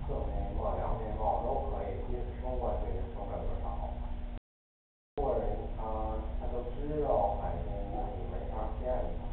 侧面貌、两面貌都可以，其实中国这个说不了多少。中国人他都知道海鲜东西没法骗他。